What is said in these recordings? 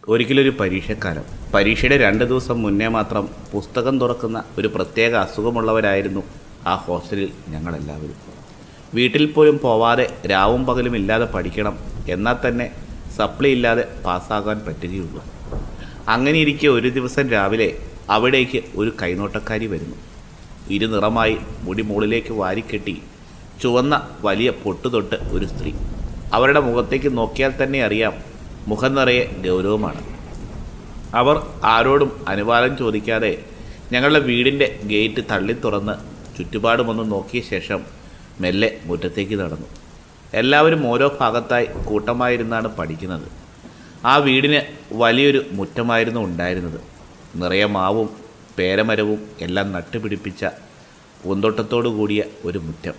ഒരിക്കലൊരു പരീക്ഷക്കാലം. പരീക്ഷയുടെ 2 ദിവസം മുന്നേ മാത്രം പുസ്തകം തുറക്കുന്ന ഒരു പ്രത്യേക അസുഖമുള്ളവരായിരുന്നു ആ ഹോസ്റ്റലിൽ ഞങ്ങളെല്ലാവരും. വീട്ടിൽ പോലും പോവാതെ രാവും പകലും ഇല്ലാതെ പഠിക്കണം, എന്നാൽ തന്നെ സപ്ലി ഇല്ലാതെ പാസ്സാകാൻ പറ്റുകയുള്ളൂ. അങ്ങനെയിരിക്കെ ഒരു ദിവസം രാവിലെ അവിടേക്ക് ഒരു കൈനോട്ടക്കാരി വരുന്നു. ഇരുനിറമായി മുടി മുകളിലേക്ക് വാരിക്കെട്ടി ചുവന്ന വലിയ പൊട്ടുതൊട്ട് ഒരു സ്ത്രീ. അവരുടെ മുഖത്തേക്ക് നോക്കിയാൽ തന്നെ അറിയാം, മുഖം നിറയെ ഗൗരവമാണ്. അവർ ആരോടും അനുവാദം ചോദിക്കാതെ ഞങ്ങളുടെ വീടിൻ്റെ ഗേറ്റ് തള്ളി തുറന്ന് ചുറ്റുപാടുമൊന്ന് നോക്കിയ ശേഷം മെല്ലെ മുറ്റത്തേക്ക് നടന്നു. എല്ലാവരും ഓരോ ഭാഗത്തായി കൂട്ടമായിരുന്നാണ് പഠിക്കുന്നത്. ആ വീടിന് വലിയൊരു മുറ്റമായിരുന്നു ഉണ്ടായിരുന്നത്. നിറയെ മാവും പേരമരവും എല്ലാം നട്ടുപിടിപ്പിച്ച പൂന്തോട്ടത്തോടു കൂടിയ ഒരു മുറ്റം.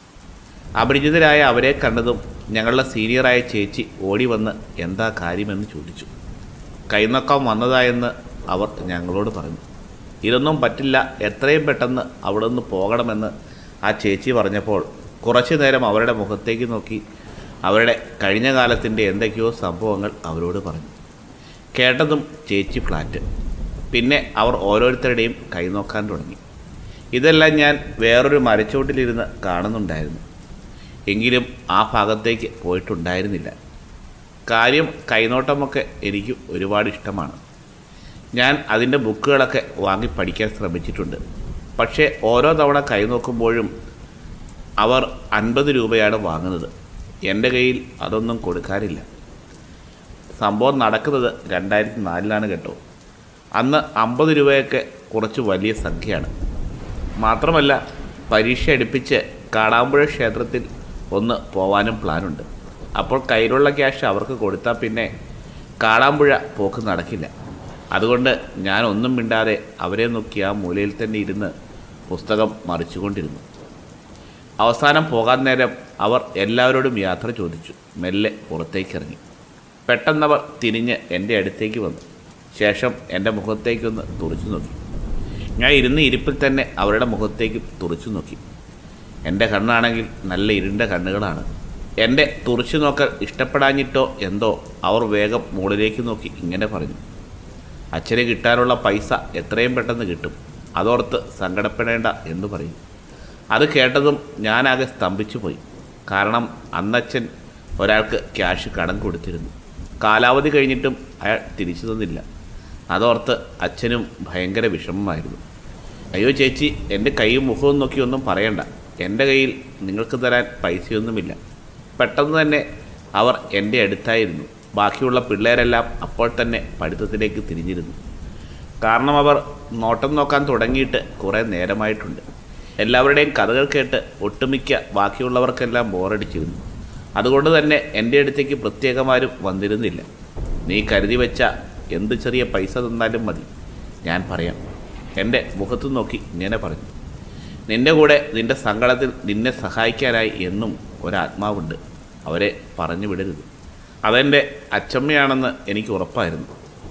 അപരിചിതരായ അവരെ കണ്ടതും ഞങ്ങളുടെ സീനിയറായ ചേച്ചി ഓടി വന്ന് എന്താ കാര്യമെന്ന് ചോദിച്ചു. കൈനോക്കാൻ വന്നതായെന്ന് അവർ ഞങ്ങളോട് പറഞ്ഞു. ഇതൊന്നും പറ്റില്ല, എത്രയും പെട്ടെന്ന് അവിടെ നിന്ന് പോകണമെന്ന് ആ ചേച്ചി പറഞ്ഞപ്പോൾ കുറച്ചു നേരം അവരുടെ മുഖത്തേക്ക് നോക്കി അവരുടെ കഴിഞ്ഞ കാലത്തിൻ്റെ എന്തൊക്കെയോ സംഭവങ്ങൾ അവരോട് പറഞ്ഞു. കേട്ടതും ചേച്ചി ഫ്ലാറ്റ്. പിന്നെ അവർ ഓരോരുത്തരുടെയും കൈനോക്കാൻ തുടങ്ങി. ഇതെല്ലാം ഞാൻ വേറൊരു മരച്ചോട്ടിലിരുന്ന് കാണുന്നുണ്ടായിരുന്നു. എങ്കിലും ആ ഭാഗത്തേക്ക് പോയിട്ടുണ്ടായിരുന്നില്ല. കാര്യം കൈനോട്ടമൊക്കെ എനിക്ക് ഒരുപാട് ഇഷ്ടമാണ്. ഞാൻ അതിൻ്റെ ബുക്കുകളൊക്കെ വാങ്ങി പഠിക്കാൻ ശ്രമിച്ചിട്ടുണ്ട്. പക്ഷേ ഓരോ തവണ കൈനോക്കുമ്പോഴും അവർ 50 രൂപയാണ് വാങ്ങുന്നത്. എൻ്റെ കയ്യിൽ അതൊന്നും കൊടുക്കാറില്ല. സംഭവം നടക്കുന്നത് 2004 കേട്ടോ. അന്ന് 50 രൂപയൊക്കെ കുറച്ച് വലിയ സംഖ്യയാണ്. മാത്രമല്ല പരീക്ഷ അടുപ്പിച്ച് കാടാമ്പുഴ ക്ഷേത്രത്തിൽ ഒന്ന് പോവാനും പ്ലാനുണ്ട്. അപ്പോൾ കയ്യിലുള്ള ക്യാഷ് അവർക്ക് കൊടുത്താൽ പിന്നെ കാടാമ്പുഴ പോക്ക് നടക്കില്ല. അതുകൊണ്ട് ഞാൻ ഒന്നും മിണ്ടാതെ അവരെ നോക്കി ആ മൂലയിൽ തന്നെ ഇരുന്ന് പുസ്തകം മറിച്ചുകൊണ്ടിരുന്നു. അവസാനം പോകാൻ നേരം അവർ എല്ലാവരോടും യാത്ര ചോദിച്ചു മെല്ലെ പുറത്തേക്കിറങ്ങി. പെട്ടെന്നവർ തിരിഞ്ഞ് എൻ്റെ അടുത്തേക്ക് വന്നു. ശേഷം എൻ്റെ മുഖത്തേക്കൊന്ന് തുറച്ചു നോക്കി. ഞാൻ ഇരുന്ന ഇരിപ്പിൽ തന്നെ അവരുടെ മുഖത്തേക്ക് തുറച്ചു നോക്കി. എൻ്റെ കണ്ണാണെങ്കിൽ നല്ല ഇരുണ്ട കണ്ണുകളാണ്. എൻ്റെ തുറച്ചു നോക്കൽ ഇഷ്ടപ്പെടാഞ്ഞിട്ടോ എന്തോ അവർ വേഗം മുകളിലേക്ക് നോക്കി ഇങ്ങനെ പറഞ്ഞു, അച്ഛന് കിട്ടാനുള്ള പൈസ എത്രയും പെട്ടെന്ന് കിട്ടും, അതോർത്ത് സങ്കടപ്പെടേണ്ട എന്ന് പറയും. അത് കേട്ടതും ഞാനാകെ സ്തംഭിച്ചു പോയി. കാരണം അന്നച്ഛൻ ഒരാൾക്ക് ക്യാഷ് കടം കൊടുത്തിരുന്നു. കാലാവധി കഴിഞ്ഞിട്ടും അയാൾ തിരിച്ചു തന്നില്ല. അതോർത്ത് അച്ഛനും ഭയങ്കര വിഷമമായിരുന്നു. അയ്യോ ചേച്ചി, എൻ്റെ കൈയും മുഖവും നോക്കി ഒന്നും പറയണ്ട, എൻ്റെ കയ്യിൽ നിങ്ങൾക്ക് തരാൻ പൈസയൊന്നുമില്ല. പെട്ടെന്ന് തന്നെ അവർ എൻ്റെ അടുത്തായിരുന്നു. ബാക്കിയുള്ള പിള്ളേരെല്ലാം അപ്പോൾ തന്നെ പഠിത്തത്തിലേക്ക് തിരിഞ്ഞിരുന്നു. കാരണം അവർ നോട്ടം നോക്കാൻ തുടങ്ങിയിട്ട് കുറേ നേരമായിട്ടുണ്ട്. എല്ലാവരുടെയും കഥകൾ കേട്ട് ഒട്ടുമിക്ക ബാക്കിയുള്ളവർക്കെല്ലാം ബോറടിച്ചിരുന്നു. അതുകൊണ്ട് തന്നെ എൻ്റെ അടുത്തേക്ക് പ്രത്യേകമാരും വന്നിരുന്നില്ല. നീ കരുതി വെച്ച എന്ത് ചെറിയ പൈസ തന്നാലും മതി, ഞാൻ പറയാം. എൻ്റെ മുഖത്ത് നോക്കി ഇങ്ങനെ പറഞ്ഞു, നിൻ്റെ കൂടെ നിൻ്റെ സങ്കടത്തിൽ നിന്നെ സഹായിക്കാനായി എന്നും ഒരാത്മാവുണ്ട്, അവരെ പറഞ്ഞു വിടരുത്. അതെൻ്റെ അച്ചമ്മയാണെന്ന് എനിക്ക് ഉറപ്പായിരുന്നു.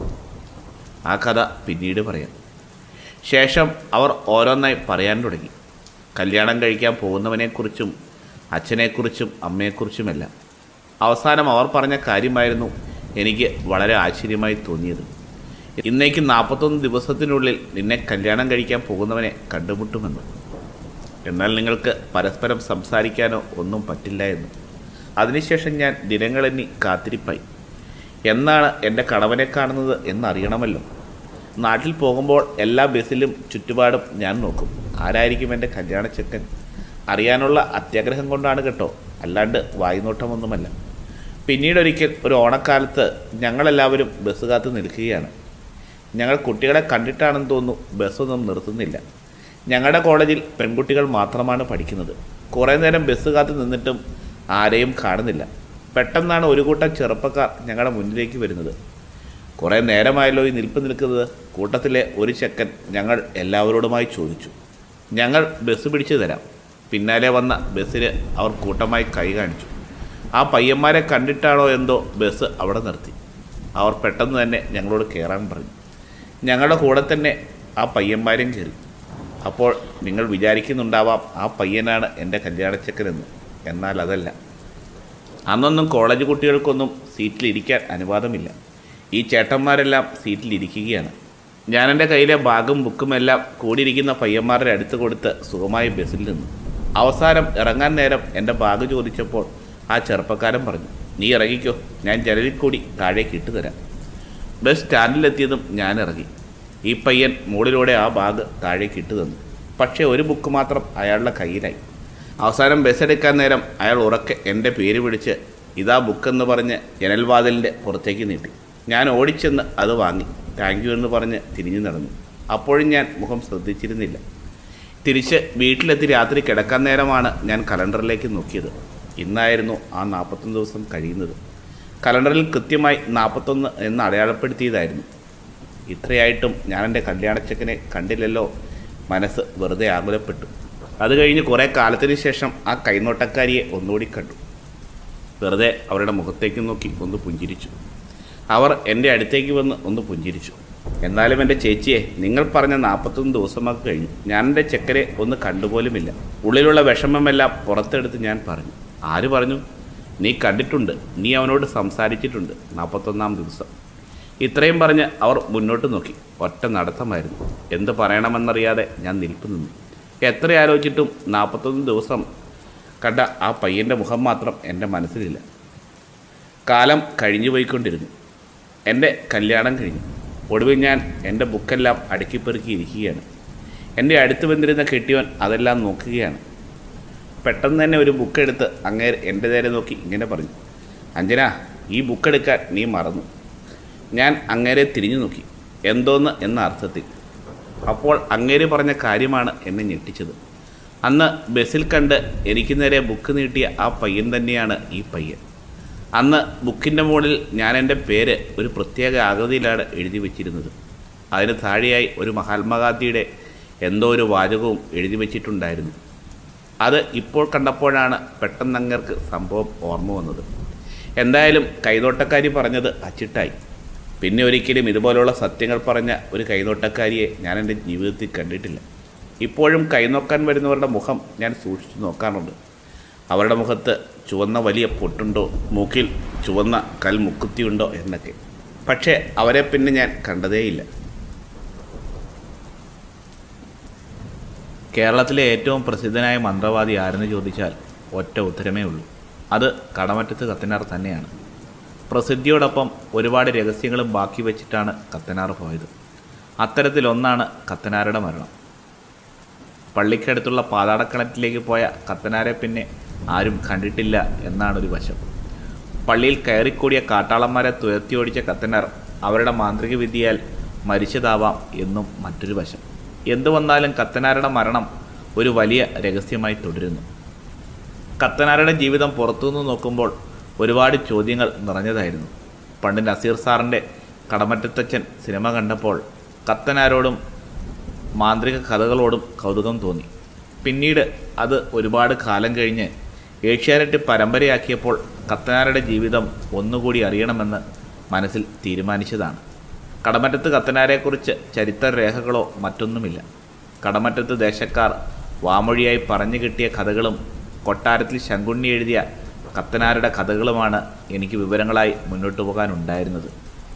ആ കഥ പിന്നീട് പറയാം. ശേഷം അവർ ഓരോന്നായി പറയാൻ തുടങ്ങി. കല്യാണം കഴിക്കാൻ പോകുന്നവനെക്കുറിച്ചും അച്ഛനെക്കുറിച്ചും അമ്മയെക്കുറിച്ചുമെല്ലാം. അവസാനം അവർ പറഞ്ഞ കാര്യമായിരുന്നു എനിക്ക് വളരെ ആശ്ചര്യമായി തോന്നിയത്. ഇന്നേക്ക് 41 ദിവസത്തിനുള്ളിൽ നിന്നെ കല്യാണം കഴിക്കാൻ പോകുന്നവനെ കണ്ടുമുട്ടുമെന്ന്. എന്നാൽ നിങ്ങൾക്ക് പരസ്പരം സംസാരിക്കാനോ ഒന്നും പറ്റില്ല എന്ന്. അതിനുശേഷം ഞാൻ ദിനങ്ങളെണ്ണി കാത്തിരിപ്പായി. എന്നാണ് എൻ്റെ കണവനെ കാണുന്നത് എന്നറിയണമല്ലോ. നാട്ടിൽ പോകുമ്പോൾ എല്ലാ ബസ്സിലും ചുറ്റുപാടും ഞാൻ നോക്കും, ആരായിരിക്കും എൻ്റെ കല്യാണച്ചെക്കൻ. അറിയാനുള്ള അത്യാഗ്രഹം കൊണ്ടാണ് കേട്ടോ, അല്ലാണ്ട് വായ്നോട്ടമൊന്നുമല്ല. പിന്നീടൊരിക്കൽ ഒരു ഓണക്കാലത്ത് ഞങ്ങളെല്ലാവരും ബസ് കാത്ത് നിൽക്കുകയാണ്. ഞങ്ങൾ കുട്ടികളെ കണ്ടിട്ടാണെന്ന് തോന്നുന്നു ബസ്സൊന്നും നിർത്തുന്നില്ല. ഞങ്ങളുടെ കോളേജിൽ പെൺകുട്ടികൾ മാത്രമാണ് പഠിക്കുന്നത്. കുറേ നേരം ബസ് കാത്ത് നിന്നിട്ടും ആരെയും കാണുന്നില്ല. പെട്ടെന്നാണ് ഒരു കൂട്ടം ചെറുപ്പക്കാർ ഞങ്ങളുടെ മുന്നിലേക്ക് വരുന്നത്. കുറേ നേരമായല്ലോ ഈ നിൽപ്പ് നിൽക്കുന്നത്. കൂട്ടത്തിലെ ഒരു ചെക്കൻ ഞങ്ങൾ എല്ലാവരോടുമായി ചോദിച്ചു, ഞങ്ങൾ ബസ് പിടിച്ചു തരാം. പിന്നാലെ വന്ന ബസ്സിന് അവർ കൂട്ടമായി കൈ കാണിച്ചു. ആ പയ്യന്മാരെ കണ്ടിട്ടാണോ എന്തോ ബസ് അവിടെ നിർത്തി. അവർ പെട്ടെന്ന് തന്നെ ഞങ്ങളോട് കയറാൻ പറഞ്ഞു. ഞങ്ങളുടെ കൂടെ തന്നെ ആ പയ്യന്മാരും കയറി. അപ്പോൾ നിങ്ങൾ വിചാരിക്കുന്നുണ്ടാവാം ആ പയ്യനാണ് എൻ്റെ കല്യാണച്ചക്കനെന്ന്. എന്നാൽ അതല്ല. അന്നൊന്നും കോളേജ് കുട്ടികൾക്കൊന്നും സീറ്റിലിരിക്കാൻ അനുവാദമില്ല. ഈ ചേട്ടന്മാരെല്ലാം സീറ്റിലിരിക്കുകയാണ്. ഞാൻ എൻ്റെ കയ്യിലെ ബാഗും ബുക്കുമെല്ലാം കൂടിയിരിക്കുന്ന പയ്യന്മാരുടെ അടുത്ത് കൊടുത്ത് സുഖമായി ബസ്സിൽ നിന്നു. അവസാനം ഇറങ്ങാൻ നേരം എൻ്റെ ബാഗ് ചോദിച്ചപ്പോൾ ആ ചെറുപ്പക്കാരൻ പറഞ്ഞു, നീ ഇറങ്ങിക്കോ, ഞാൻ ജനലിൽ കൂടി താഴേക്ക് ഇട്ട് തരാം. ബസ് സ്റ്റാൻഡിലെത്തിയതും ഞാൻ ഇറങ്ങി. ഈ പയ്യൻ മുകളിലൂടെ ആ ബാഗ് താഴേക്ക് ഇട്ട് തന്നു. പക്ഷേ ഒരു ബുക്ക് മാത്രം അയാളുടെ കയ്യിലായി. അവസാനം ബസ് എടുക്കാൻ നേരം അയാൾ ഉറക്കെ എൻ്റെ പേര് വിളിച്ച് ഇതാ ബുക്കെന്ന് പറഞ്ഞ് ജനൽവാതിലിൻ്റെ പുറത്തേക്ക് നീട്ടി. ഞാൻ ഓടിച്ചെന്ന് അത് വാങ്ങി താങ്ക് യു എന്ന് പറഞ്ഞ് തിരിഞ്ഞു നടന്നു. അപ്പോഴും ഞാൻ മുഖം ശ്രദ്ധിച്ചിരുന്നില്ല. തിരിച്ച് വീട്ടിലെത്തി രാത്രി കിടക്കാൻ നേരമാണ് ഞാൻ കലണ്ടറിലേക്ക് നോക്കിയത്. ഇന്നായിരുന്നു ആ 41 ദിവസം കഴിയുന്നത്. കലണ്ടറിൽ കൃത്യമായി 41 എന്ന് അടയാളപ്പെടുത്തിയതായിരുന്നു. ഇത്രയായിട്ടും ഞാൻ എൻ്റെ കല്യാണച്ചക്കനെ കണ്ടില്ലല്ലോ. മനസ്സ് വെറുതെ ആകുലപ്പെട്ടു. അത് കഴിഞ്ഞ് കുറേ കാലത്തിന് ശേഷം ആ കൈനോട്ടക്കാരിയെ ഒന്നുകൂടി കണ്ടു. വെറുതെ അവരുടെ മുഖത്തേക്ക് നോക്കി ഒന്ന് പുഞ്ചിരിച്ചു. അവർ എൻ്റെ അടുത്തേക്ക് വന്ന് ഒന്ന് പുഞ്ചിരിച്ചു. എന്നാലും എൻ്റെ ചേച്ചിയെ, നിങ്ങൾ പറഞ്ഞ 41 ദിവസമൊക്കെ കഴിഞ്ഞു. ഞാൻ എൻ്റെ ചെക്കരെ ഒന്ന് കണ്ടുപോലുമില്ല. ഉള്ളിലുള്ള വിഷമമെല്ലാം പുറത്തെടുത്ത് ഞാൻ പറഞ്ഞു. ആര് പറഞ്ഞു? നീ കണ്ടിട്ടുണ്ട്, നീ അവനോട് സംസാരിച്ചിട്ടുണ്ട് 41ാം ദിവസം. ഇത്രയും പറഞ്ഞ് അവർ മുന്നോട്ട് നോക്കി. ഒറ്റ നടത്തമായിരുന്നു. എന്ത് പറയണമെന്നറിയാതെ ഞാൻ നിൽപ്പ് നിന്നു. എത്ര ആലോചിച്ചിട്ടും 41 ദിവസം കണ്ട ആ പയ്യൻ്റെ മുഖം മാത്രം എൻ്റെ മനസ്സിലില്ല. കാലം കഴിഞ്ഞു പോയിക്കൊണ്ടിരുന്നു. എൻ്റെ കല്യാണം കഴിഞ്ഞു. ഒടുവിൽ ഞാൻ എൻ്റെ ബുക്കെല്ലാം അടുക്കിപ്പെറുക്കിയിരിക്കുകയാണ്. എൻ്റെ അടുത്ത് വന്നിരുന്ന കെട്ടിയവൻ അതെല്ലാം നോക്കുകയാണ്. പെട്ടെന്ന് തന്നെ ഒരു ബുക്കെടുത്ത് അങ്ങേര് എൻ്റെ നേരെ നോക്കി ഇങ്ങനെ പറഞ്ഞു, അഞ്ജന, ഈ ബുക്കെടുക്കാൻ നീ മറന്നു. ഞാൻ അങ്ങേരെ തിരിഞ്ഞു നോക്കി. എന്തോന്ന് എന്ന അർത്ഥത്തിൽ. അപ്പോൾ അങ്ങേര് പറഞ്ഞ കാര്യമാണ് എന്നെ ഞെട്ടിച്ചത്. അന്ന് ബസ്സിൽ കണ്ട് എനിക്ക് നേരെ ബുക്ക് നീട്ടിയ ആ പയ്യൻ തന്നെയാണ് ഈ പയ്യൻ. അന്ന് ബുക്കിൻ്റെ മുകളിൽ ഞാൻ എൻ്റെ പേര് ഒരു പ്രത്യേക ആകൃതിയിലാണ് എഴുതി വച്ചിരുന്നത്. അതിന് താഴെയായി ഒരു മഹാത്മാഗാന്ധിയുടെ എന്തോ ഒരു വാചകവും എഴുതി വച്ചിട്ടുണ്ടായിരുന്നു. അത് ഇപ്പോൾ കണ്ടപ്പോഴാണ് പെട്ടെന്ന് അങ്ങേർക്ക് സംഭവം ഓർമ്മ വന്നത്. എന്തായാലും കൈനോട്ടക്കാരി പറഞ്ഞത് അച്ചിട്ടായി. പിന്നെ ഒരിക്കലും ഇതുപോലുള്ള സത്യങ്ങൾ പറഞ്ഞ ഒരു കൈനോട്ടക്കാരിയെ ഞാൻ എൻ്റെ ജീവിതത്തിൽ കണ്ടിട്ടില്ല. ഇപ്പോഴും കൈനോക്കാൻ വരുന്നവരുടെ മുഖം ഞാൻ സൂക്ഷിച്ചു നോക്കാറുണ്ട്. അവരുടെ മുഖത്ത് ചുവന്ന വലിയ പൊട്ടുണ്ടോ, മൂക്കിൽ ചുവന്ന കൽമുക്കുത്തിയുണ്ടോ എന്നൊക്കെ. പക്ഷേ അവരെ പിന്നെ ഞാൻ കണ്ടതേയില്ല. കേരളത്തിലെ ഏറ്റവും പ്രസിദ്ധനായ മന്ത്രവാദി ആരെന്ന് ചോദിച്ചാൽ ഒറ്റ ഉത്തരമേ ഉള്ളൂ. അത് കടമറ്റത്ത് കത്തനാർ തന്നെയാണ്. പ്രസിദ്ധിയോടൊപ്പം ഒരുപാട് രഹസ്യങ്ങളും ബാക്കി വെച്ചിട്ടാണ് കത്തനാർ പോയത്. അത്തരത്തിലൊന്നാണ് കത്തനാരുടെ മരണം. പള്ളിക്കടുത്തുള്ള പാതാളക്കിണറ്റിലേക്ക് പോയ കത്തനാരെ പിന്നെ ആരും കണ്ടിട്ടില്ല എന്നാണൊരു വശം. പള്ളിയിൽ കയറിക്കൂടിയ കാട്ടാളന്മാരെ തുരത്തിയോടിച്ച കത്തനാർ അവരുടെ മാന്ത്രിക വിദ്യയാൽ മരിച്ചതാവാം എന്നും മറ്റൊരു വശം. എന്തു വന്നാലും കത്തനാരുടെ മരണം ഒരു വലിയ രഹസ്യമായി തുടരുന്നു. കത്തനാരുടെ ജീവിതം പുറത്തുനിന്ന് നോക്കുമ്പോൾ ഒരുപാട് ചോദ്യങ്ങൾ നിറഞ്ഞതായിരുന്നു. പണ്ട് നസീർ സാറിൻ്റെ കടമറ്റത്തച്ഛൻ സിനിമ കണ്ടപ്പോൾ കത്തനാരോടും മാന്ത്രിക കഥകളോടും കൗതുകം തോന്നി. പിന്നീട് അത് ഒരുപാട് കാലം കഴിഞ്ഞ് ഏഷ്യാനെറ്റ് പരമ്പരയാക്കിയപ്പോൾ കത്തനാരുടെ ജീവിതം ഒന്നുകൂടി അറിയണമെന്ന് മനസ്സിൽ തീരുമാനിച്ചതാണ്. കടമറ്റത്ത് കത്തനാരെക്കുറിച്ച് ചരിത്രരേഖകളോ മറ്റൊന്നുമില്ല. കടമറ്റത്ത് ദേശക്കാർ വാമൊഴിയായി പറഞ്ഞു കിട്ടിയ കഥകളും കൊട്ടാരത്തിൽ ശങ്കുണ്ണി എഴുതിയ കത്തനാരുടെ കഥകളുമാണ് എനിക്ക് വിവരങ്ങളായി മുന്നോട്ട് പോകാനുണ്ടായിരുന്നത്.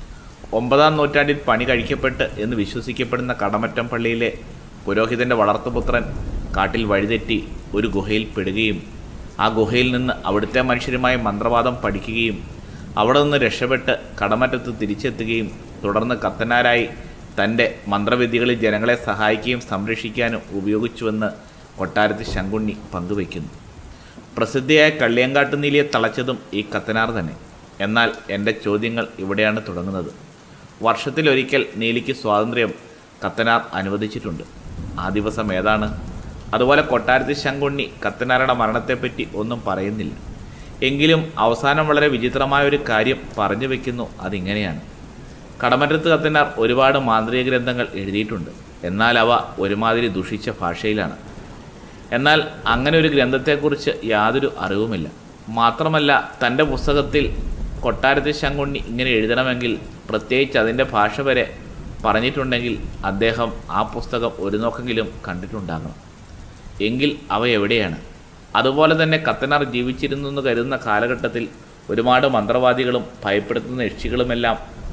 9ാം നൂറ്റാണ്ടിൽ പണി കഴിക്കപ്പെട്ട് എന്ന് വിശ്വസിക്കപ്പെടുന്ന കടമറ്റം പള്ളിയിലെ പുരോഹിതൻ്റെ വളർത്തുപുത്രൻ കാട്ടിൽ വഴിതെറ്റി ഒരു ഗുഹയിൽ പെടുകയും ആ ഗുഹയിൽ നിന്ന് അവിടുത്തെ മനുഷ്യരുമായി മന്ത്രവാദം പഠിക്കുകയും അവിടെ നിന്ന് രക്ഷപ്പെട്ട് കടമറ്റത്ത് തിരിച്ചെത്തുകയും തുടർന്ന് കത്തനാരായി തൻ്റെ മന്ത്രവിദ്യകളിൽ ജനങ്ങളെ സഹായിക്കുകയും സംരക്ഷിക്കാനും ഉപയോഗിച്ചുവെന്ന് കൊട്ടാരത്തിൽ ശങ്കുണ്ണി പങ്കുവയ്ക്കുന്നു. പ്രസിദ്ധിയായ കള്ളിയങ്കാട്ടുനീലിയെ തളച്ചതും ഈ കത്തനാർ തന്നെ. എന്നാൽ എൻ്റെ ചോദ്യങ്ങൾ ഇവിടെയാണ് തുടങ്ങുന്നത്. വർഷത്തിലൊരിക്കൽ നീലിക്ക് സ്വാതന്ത്ര്യം കത്തനാർ അനുവദിച്ചിട്ടുണ്ട്. ആ ദിവസം ഏതാണ്? അതുപോലെ കൊട്ടാരത്തിൽ ശങ്കുണ്ണി കത്തനാരുടെ മരണത്തെപ്പറ്റി ഒന്നും പറയുന്നില്ല. എങ്കിലും അവസാനം വളരെ വിചിത്രമായ ഒരു കാര്യം പറഞ്ഞു വയ്ക്കുന്നു. അതിങ്ങനെയാണ്: കടമറ്റത്ത് കത്തനാർ ഒരുപാട് മാന്ത്രിക ഗ്രന്ഥങ്ങൾ എഴുതിയിട്ടുണ്ട്. എന്നാൽ അവ ഒരുമാതിരി ദുഷിച്ച ഭാഷയിലാണ്. എന്നാൽ അങ്ങനെ ഒരു ഗ്രന്ഥത്തെക്കുറിച്ച് യാതൊരു അറിവുമില്ല. മാത്രമല്ല, തൻ്റെ പുസ്തകത്തിൽ കൊട്ടാരത്തിൽ ശങ്കുണ്ണി ഇങ്ങനെ എഴുതണമെങ്കിൽ പ്രത്യേകിച്ച് അതിൻ്റെ ഭാഷ വരെ പറഞ്ഞിട്ടുണ്ടെങ്കിൽ അദ്ദേഹം ആ പുസ്തകം ഒരു നോക്കെങ്കിലും കണ്ടിട്ടുണ്ടാകണം. എങ്കിൽ അവ എവിടെയാണ്? അതുപോലെ തന്നെ കത്തനാർ ജീവിച്ചിരുന്നെന്ന് കരുതുന്ന കാലഘട്ടത്തിൽ ഒരുപാട് മന്ത്രവാദികളും ഭയപ്പെടുത്തുന്ന യക്ഷികളുമെല്ലാം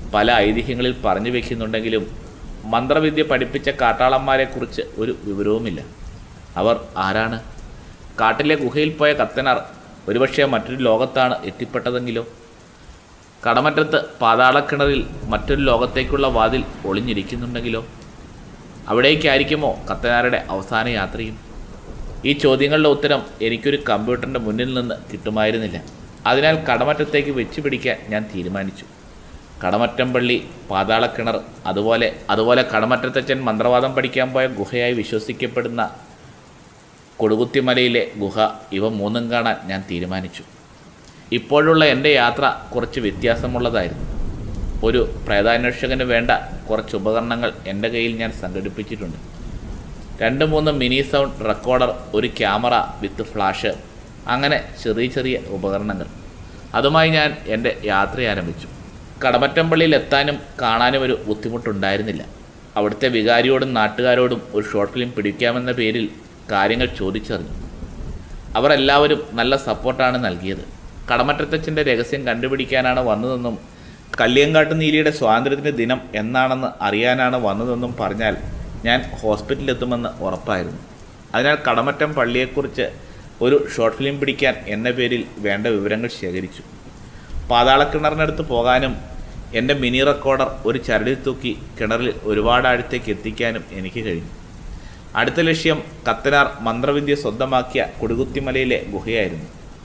പല ഐതിഹ്യങ്ങളിൽ പറഞ്ഞു വയ്ക്കുന്നുണ്ടെങ്കിലും മന്ത്രവിദ്യ പഠിപ്പിച്ച കാട്ടാളന്മാരെക്കുറിച്ച് ഒരു വിവരവുമില്ല. അവർ ആരാണ്? കാട്ടിലെ ഗുഹയിൽ പോയ കത്തനാർ ഒരുപക്ഷെ മറ്റൊരു ലോകത്താണ് എത്തിപ്പെട്ടതെങ്കിലോ? കടമറ്റത്ത് പാതാളക്കിണറിൽ മറ്റൊരു ലോകത്തേക്കുള്ള വാതിൽ ഒളിഞ്ഞിരിക്കുന്നുണ്ടെങ്കിലോ? അവിടേക്കായിരിക്കുമോ കത്തനാരുടെ അവസാന യാത്രയും? ഈ ചോദ്യങ്ങളുടെ ഉത്തരം എനിക്കൊരു കമ്പ്യൂട്ടറിൻ്റെ മുന്നിൽ നിന്ന് കിട്ടുമായിരുന്നില്ല. അതിനാൽ കടമറ്റത്തേക്ക് വെച്ച് പിടിക്കാൻ ഞാൻ തീരുമാനിച്ചു. കടമറ്റം പള്ളി, പാതാളക്കിണർ, അതുപോലെ കടമറ്റത്തച്ഛൻ മന്ത്രവാദം പഠിക്കാൻ പോയ ഗുഹയായി വിശ്വസിക്കപ്പെടുന്ന കൊടുകുത്തിമലയിലെ ഗുഹ, ഇവ മൂന്നും കാണാൻ ഞാൻ തീരുമാനിച്ചു. ഇപ്പോഴുള്ള എൻ്റെ യാത്ര കുറച്ച് വ്യത്യാസമുള്ളതായിരുന്നു. ഒരു പ്രേതാന്വേഷകന് വേണ്ട കുറച്ച് ഉപകരണങ്ങൾ എൻ്റെ കയ്യിൽ ഞാൻ സംഘടിപ്പിച്ചിട്ടുണ്ട്. 2-3 മിനി സൗണ്ട് റെക്കോർഡർ, ഒരു ക്യാമറ വിത്ത് ഫ്ലാഷ്, അങ്ങനെ ചെറിയ ഉപകരണങ്ങൾ. അതുമായി ഞാൻ എൻ്റെ യാത്ര ആരംഭിച്ചു. കടമറ്റം പള്ളിയിൽ എത്താനും കാണാനും ഒരു ബുദ്ധിമുട്ടുണ്ടായിരുന്നില്ല. അവിടുത്തെ വികാരിയോടും നാട്ടുകാരോടും ഒരു ഷോർട്ട് ഫിലിം പിടിക്കാമെന്ന പേരിൽ കാര്യങ്ങൾ ചോദിച്ചറിഞ്ഞു. അവർ എല്ലാവരും നല്ല സപ്പോർട്ടാണ് നൽകിയത്. കടമറ്റത്തച്ഛൻ്റെ രഹസ്യം കണ്ടുപിടിക്കാനാണ് വന്നതെന്നും കല്ലിയങ്കാട്ട് നീലിയുടെ സ്വാതന്ത്ര്യത്തിൻ്റെ ദിനം എന്നാണെന്ന് അറിയാനാണ് വന്നതെന്നും പറഞ്ഞാൽ ഞാൻ ഹോസ്പിറ്റലിലെത്തുമെന്ന് ഉറപ്പായിരുന്നു. അതിനാൽ കടമറ്റം പള്ളിയെക്കുറിച്ച് ഒരു ഷോർട്ട് ഫിലിം പിടിക്കാൻ എന്ന പേരിൽ വേണ്ട വിവരങ്ങൾ ശേഖരിച്ചു. പാതാളക്കിണറിനടുത്ത് പോകാനും എൻ്റെ മിനി റെക്കോർഡർ ഒരു ചരടിൽ തൂക്കി കിണറിൽ ഒരുപാട് ആഴത്തേക്ക് എത്തിക്കാനും എനിക്ക് കഴിഞ്ഞു. അടുത്ത ലക്ഷ്യം കത്തനാർ മന്ത്രവിദ്യ സ്വന്തമാക്കിയ കൊടുകുത്തിമലയിലെ ഗുഹയായിരുന്നു.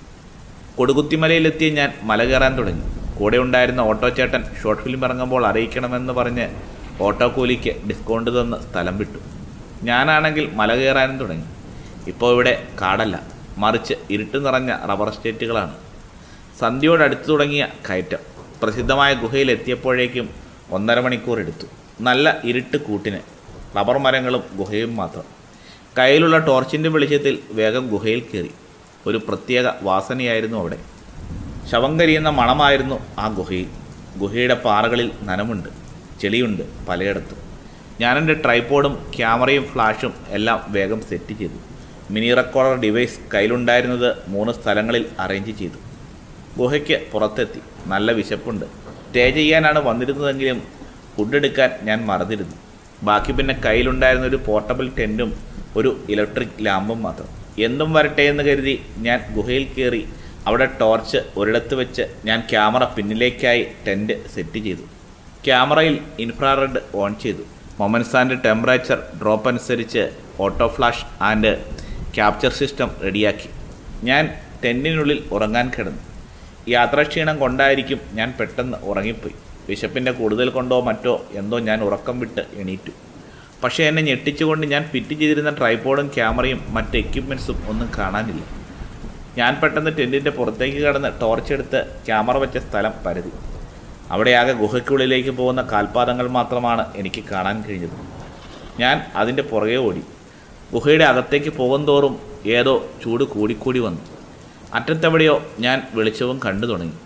കൊടുകുത്തിമലയിലെത്തിയ ഞാൻ മല കയറാൻ തുടങ്ങി. കൂടെ ഉണ്ടായിരുന്ന ഓട്ടോ ചേട്ടൻ ഷോർട്ട് ഫിലിം ഇറങ്ങുമ്പോൾ അറിയിക്കണമെന്ന് പറഞ്ഞ് ഓട്ടോ കൂലിക്ക് ഡിസ്കൗണ്ട് തന്ന് സ്ഥലം വിട്ടു. ഞാനാണെങ്കിൽ മല കയറാനും തുടങ്ങി. ഇപ്പോൾ ഇവിടെ കാടല്ല, മറിച്ച് ഇരുട്ട് നിറഞ്ഞ റബ്ബർ എസ്റ്റേറ്റുകളാണ്. സന്ധ്യയോടടുത്തു തുടങ്ങിയ കയറ്റം. പ്രസിദ്ധമായ ഗുഹയിലെത്തിയപ്പോഴേക്കും 1.5 മണിക്കൂർ എടുത്തു. നല്ല ഇരുട്ട് കൂട്ടിന്, റബ്ബർ മരങ്ങളും ഗുഹയും മാത്രം. കയ്യിലുള്ള ടോർച്ചിൻ്റെ വെളിച്ചത്തിൽ വേഗം ഗുഹയിൽ കയറി. ഒരു പ്രത്യേക വാസനയായിരുന്നു അവിടെ. ശവം കരിയുന്ന മണമായിരുന്നു ആ ഗുഹയിൽ. ഗുഹയുടെ പാറകളിൽ നനമുണ്ട്, ചെളിയുണ്ട് പലയിടത്തും. ഞാനെൻ്റെ ട്രൈപോഡും ക്യാമറയും ഫ്ലാഷും എല്ലാം വേഗം സെറ്റ് ചെയ്തു. മിനി റെക്കോർഡർ ഡിവൈസ് കയ്യിലുണ്ടായിരുന്നത് 3 സ്ഥലങ്ങളിൽ അറേഞ്ച് ചെയ്തു. ഗുഹയ്ക്ക് പുറത്തെത്തി. നല്ല വിശപ്പുണ്ട്. സ്റ്റേ ചെയ്യാനാണ് വന്നിരുന്നതെങ്കിലും ഫുഡ് എടുക്കാൻ ഞാൻ മറന്നിരുന്നു. ബാക്കി പിന്നെ കയ്യിലുണ്ടായിരുന്ന ഒരു പോർട്ടബിൾ ടെൻറ്റും ഒരു ഇലക്ട്രിക് ലാമ്പും മാത്രം. എന്തും വരട്ടെ എന്ന് കരുതി ഞാൻ ഗുഹയിൽ കയറി. അവിടെ ടോർച്ച് ഒരിടത്ത് വെച്ച് ഞാൻ ക്യാമറ പിന്നിലേക്കായി ടെൻറ്റ് സെറ്റ് ചെയ്തു. ക്യാമറയിൽ ഇൻഫ്രാറെഡ് ഓൺ ചെയ്തു. മൊമെൻറ്റ്സ് ആൻഡ് ടെമ്പറേച്ചർ ഡ്രോപ്പ് അനുസരിച്ച് auto flash and capture system റെഡിയാക്കി. ഞാൻ ടെൻറ്റിനുള്ളിൽ ഉറങ്ങാൻ കിടന്നു. യാത്രാക്ഷീണം കൊണ്ടായിരിക്കും ഞാൻ പെട്ടെന്ന് ഉറങ്ങിപ്പോയി. വിശപ്പിൻ്റെ കൂടുതൽ കൊണ്ടോ മറ്റോ എന്തോ ഞാൻ ഉറക്കം വിട്ട് എണീറ്റു. പക്ഷേ എന്നെ ഞെട്ടിച്ചുകൊണ്ട് ഞാൻ ഫിറ്റ് ചെയ്തിരുന്ന ട്രൈപോഡും ക്യാമറയും മറ്റ് എക്യുപ്മെൻറ്റ്സും ഒന്നും കാണാനില്ല. ഞാൻ പെട്ടെന്ന് ടെൻറ്റിൻ്റെ പുറത്തേക്ക് കടന്ന് ടോർച്ചെടുത്ത് ക്യാമറ വെച്ച സ്ഥലം പരതി. അവിടെയാകെ ഗുഹയ്ക്കുള്ളിലേക്ക് പോകുന്ന കാൽപാദങ്ങൾ മാത്രമാണ് എനിക്ക് കാണാൻ കഴിഞ്ഞത്. ഞാൻ അതിൻ്റെ പുറകെ ഓടി. ഗുഹയുടെ അകത്തേക്ക് പോകുന്തോറും ഏതോ ചൂട് കൂടിക്കൂടി വന്നു. അറ്റത്തെവിടെയോ ഞാൻ വെളിച്ചവും കണ്ടു തുടങ്ങി.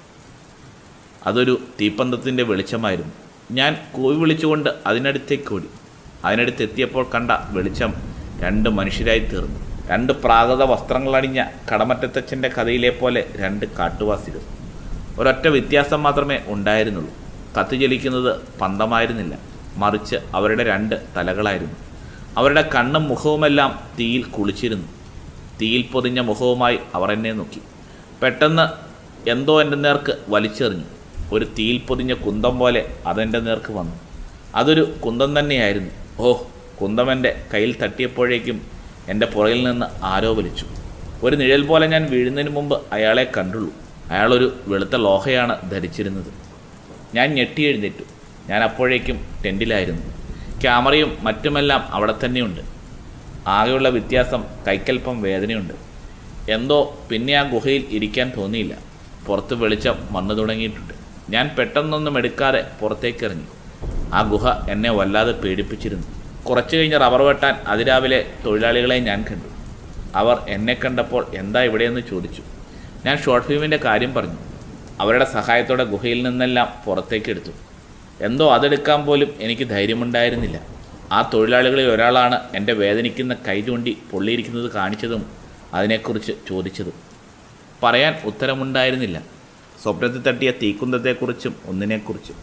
അതൊരു തീപ്പന്തത്തിൻ്റെ വെളിച്ചമായിരുന്നു. ഞാൻ കൂവി വിളിച്ചുകൊണ്ട് അതിനടുത്തേക്ക് ഓടി. അതിനടുത്തെത്തിയപ്പോൾ കണ്ട വെളിച്ചം 2 മനുഷ്യരായി തീർന്നു. 2 പ്രാകൃത വസ്ത്രങ്ങളണിഞ്ഞ കടമറ്റത്തച്ഛൻ്റെ കഥയിലെ പോലെ 2 കാട്ടുവാസികൾ. ഒരൊറ്റ വ്യത്യാസം മാത്രമേ ഉണ്ടായിരുന്നുള്ളൂ. കത്തിജ്വലിക്കുന്നത് പന്തമായിരുന്നില്ല, മറിച്ച് അവരുടെ 2 തലകളായിരുന്നു. അവരുടെ കണ്ണും മുഖവുമെല്ലാം തീയിൽ കുളിച്ചിരുന്നു. തീയിൽ പൊതിഞ്ഞ മുഖവുമായി അവർ എന്നെ നോക്കി. പെട്ടെന്ന് എന്തോ എൻ്റെ നേർക്ക് വലിച്ചെറിഞ്ഞു. ഒരു തീയിൽ പൊതിഞ്ഞ കുന്തം പോലെ അതെൻ്റെ നേർക്ക് വന്നു. അതൊരു കുന്തം തന്നെയായിരുന്നു. ഓഹ്! കുന്തം എൻ്റെ കയ്യിൽ തട്ടിയപ്പോഴേക്കും എൻ്റെ പുറകിൽ നിന്ന് ആരോ വലിച്ചു. ഒരു നിഴൽ പോലെ ഞാൻ വീഴുന്നതിന് മുമ്പ് അയാളെ കണ്ടുള്ളൂ. അയാളൊരു വെളുത്ത ലോഹയാണ് ധരിച്ചിരുന്നത്. ഞാൻ ഞെട്ടി എഴുന്നേറ്റു. ഞാൻ അപ്പോഴേക്കും ടെൻറ്റിലായിരുന്നു. ക്യാമറയും മറ്റുമെല്ലാം അവിടെ തന്നെയുണ്ട്. ആകെയുള്ള വ്യത്യാസം കൈക്കൽപ്പം വേദനയുണ്ട്. എന്തോ പിന്നെ ആ ഗുഹയിൽ ഇരിക്കാൻ തോന്നിയില്ല. പുറത്ത് വെളിച്ചം വന്നു തുടങ്ങിയിട്ടുണ്ട്. ഞാൻ പെട്ടെന്നൊന്നും എടുക്കാതെ പുറത്തേക്കിറങ്ങി. ആ ഗുഹ എന്നെ വല്ലാതെ പേടിപ്പിച്ചിരുന്നു. കുറച്ചു കഴിഞ്ഞ് റബ്ബർ വെട്ടാൻ അതിരാവിലെ തൊഴിലാളികളെ ഞാൻ കണ്ടു. അവർ എന്നെ കണ്ടപ്പോൾ എന്താ ഇവിടെയെന്ന് ചോദിച്ചു. ഞാൻ ഷോർട്ട് ഫിലിമിൻ്റെ കാര്യം പറഞ്ഞു. അവരുടെ സഹായത്തോടെ ഗുഹയിൽ നിന്നെല്ലാം പുറത്തേക്കെടുത്തു. എന്തോ അതെടുക്കാൻ പോലും എനിക്ക് ധൈര്യമുണ്ടായിരുന്നില്ല. ആ തൊഴിലാളികളിൽ ഒരാളാണ് എൻ്റെ വേദനിക്കുന്ന കൈ ചൂണ്ടി പൊള്ളിയിരിക്കുന്നത് കാണിച്ചതും അതിനെക്കുറിച്ച് ചോദിച്ചതും. പറയാൻ ഉത്തരമുണ്ടായിരുന്നില്ല. സ്വപ്നത്തിൽ തട്ടിയ തീക്കുന്തത്തെക്കുറിച്ചും ഒന്നിനെക്കുറിച്ചും.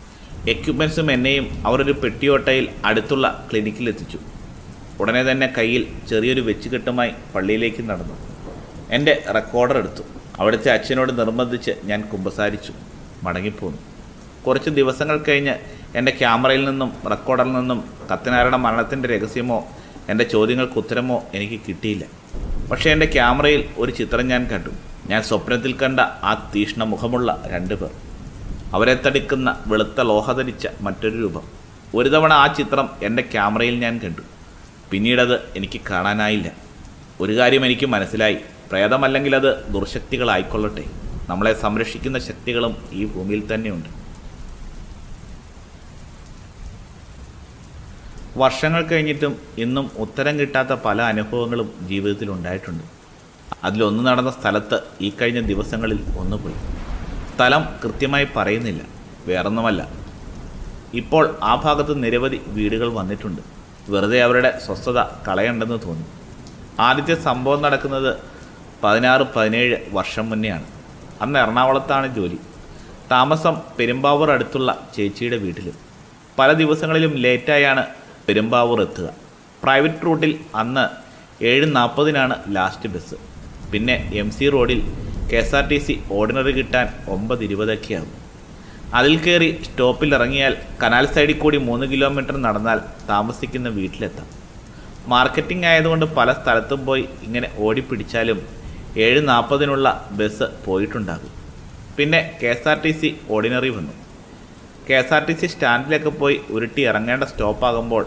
എക്യുപ്മെൻസും എന്നെയും അവർ ഒരു പെട്ടിയോട്ടയിൽ അടുത്തുള്ള ക്ലിനിക്കിൽ എത്തിച്ചു. ഉടനെ തന്നെ കയ്യിൽ ചെറിയൊരു വെച്ചുകെട്ടുമായി പള്ളിയിലേക്ക് നടന്നു. എൻ്റെ റെക്കോർഡർ എടുത്തു. അവിടുത്തെ അച്ഛനോട് നിർബന്ധിച്ച് ഞാൻ കുമ്പസാരിച്ചു മടങ്ങിപ്പോന്നു. കുറച്ച് ദിവസങ്ങൾ കഴിഞ്ഞ് എൻ്റെ ക്യാമറയിൽ നിന്നും റെക്കോർഡറിൽ നിന്നും കത്തനാരുടെ മരണത്തിൻ്റെ രഹസ്യമോ എൻ്റെ ചോദ്യങ്ങൾക്ക് ഉത്തരമോ എനിക്ക് കിട്ടിയില്ല. പക്ഷേ എൻ്റെ ക്യാമറയിൽ ഒരു ചിത്രം ഞാൻ കണ്ടു. ഞാൻ സ്വപ്നത്തിൽ കണ്ട ആ തീഷ്ണ മുഖമുള്ള 2 പേർ, അവരെ തടുക്കുന്ന വെളുത്ത ലോഹധരിച്ച മറ്റൊരു രൂപം. ഒരു തവണ ആ ചിത്രം എൻ്റെ ക്യാമറയിൽ ഞാൻ കണ്ടു. പിന്നീടത് എനിക്ക് കാണാനായില്ല. ഒരു കാര്യം എനിക്ക് മനസ്സിലായി, പ്രേതമല്ലെങ്കിൽ അത് ദുർശക്തികളായിക്കൊള്ളട്ടെ, നമ്മളെ സംരക്ഷിക്കുന്ന ശക്തികളും ഈ ഭൂമിയിൽ തന്നെയുണ്ട്. വർഷങ്ങൾ കഴിഞ്ഞിട്ടും ഇന്നും ഉത്തരം കിട്ടാത്ത പല അനുഭവങ്ങളും ജീവിതത്തിൽ ഉണ്ടായിട്ടുണ്ട്. അതിലൊന്ന് നടന്ന സ്ഥലത്ത് ഈ കഴിഞ്ഞ ദിവസങ്ങളിൽ ഒന്ന് പോയി. സ്ഥലം കൃത്യമായി പറയുന്നില്ല, വേറൊന്നുമല്ല. ഇപ്പോൾ ആ ഭാഗത്ത് നിരവധി വീടുകൾ വന്നിട്ടുണ്ട്. വെറുതെ അവരുടെ സ്വസ്ഥത കളയണ്ടെന്ന് തോന്നി. ആദ്യത്തെ സംഭവം നടക്കുന്നത് 16-17 വർഷം മുന്നെയാണ്. അന്ന് എറണാകുളത്താണ് ജോലി. താമസം പെരുമ്പാവൂർ അടുത്തുള്ള ചേച്ചിയുടെ വീട്ടിലും. പല ദിവസങ്ങളിലും ലേറ്റായാണ് പെരുമ്പാവൂർ എത്തുക. പ്രൈവറ്റ് റൂട്ടിൽ അന്ന് 7:40 ലാസ്റ്റ് ബസ്. പിന്നെ MC റോഡിൽ KSRTC ഓർഡിനറി കിട്ടാൻ 9:20 ആകും. അതിൽ കയറി സ്റ്റോപ്പിൽ ഇറങ്ങിയാൽ കനാൽ സൈഡിൽ കൂടി 3 കിലോമീറ്റർ നടന്നാൽ താമസിക്കുന്ന വീട്ടിലെത്താം. മാർക്കറ്റിംഗ് ആയതുകൊണ്ട് പല സ്ഥലത്തും പോയി ഇങ്ങനെ ഓടിപ്പിടിച്ചാലും 7:40 ബസ് പോയിട്ടുണ്ടാകും. പിന്നെ KSRTC ഓർഡിനറി വന്നു. KSRTC സ്റ്റാൻഡിലൊക്കെ പോയി ഉരുട്ടി ഇറങ്ങേണ്ട സ്റ്റോപ്പാകുമ്പോൾ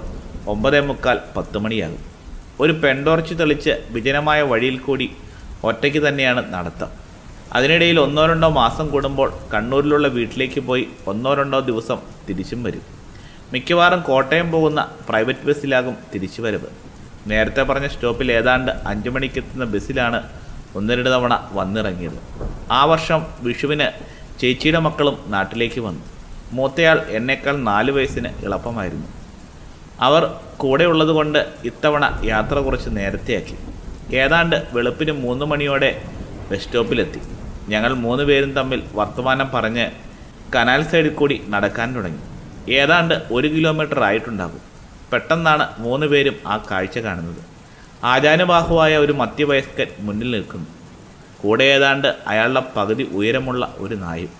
9:45-10 മണിയാകും. ഒരു പെൺടോർച്ച് തെളിച്ച് വിജനമായ വഴിയിൽ കൂടി ഒറ്റയ്ക്ക് തന്നെയാണ് നടത്തം. അതിനിടയിൽ 1-2 മാസം കൂടുമ്പോൾ കണ്ണൂരിലുള്ള വീട്ടിലേക്ക് പോയി 1-2 ദിവസം തിരിച്ചും വരും. മിക്കവാറും കോട്ടയം പോകുന്ന പ്രൈവറ്റ് ബസ്സിലാകും തിരിച്ചു വരവ്. നേരത്തെ പറഞ്ഞ സ്റ്റോപ്പിൽ ഏതാണ്ട് 5 മണിക്കെത്തുന്ന ബസ്സിലാണ് 1-2 തവണ വന്നിറങ്ങിയത്. ആ വർഷം വിഷുവിന് ചേച്ചിയുടെ മക്കളും നാട്ടിലേക്ക് വന്നു. മൂത്തയാൾ എന്നേക്കാൾ 4 വയസ്സിന് എളുപ്പമായിരുന്നു. അവർ കൂടെ ഉള്ളതുകൊണ്ട് ഇത്തവണ യാത്ര കുറച്ച് നേരത്തെയാക്കി. ഏതാണ്ട് വെളുപ്പിന് 3 മണിയോടെ ബസ് സ്റ്റോപ്പിലെത്തി. ഞങ്ങൾ 3 പേരും തമ്മിൽ വർത്തമാനം പറഞ്ഞ് കനാൽ സൈഡിൽ കൂടി നടക്കാൻ തുടങ്ങി. ഏതാണ്ട് 1 കിലോമീറ്റർ ആയിട്ടുണ്ടാകും. പെട്ടെന്നാണ് 3 പേരും ആ കാഴ്ച കാണുന്നത്. ആജാനുബാഹുവായ ഒരു മധ്യവയസ്കൻ മുന്നിൽ നിൽക്കുന്നു. കൂടെ ഏതാണ്ട് അയാളുടെ പകുതി ഉയരമുള്ള ഒരു നായും.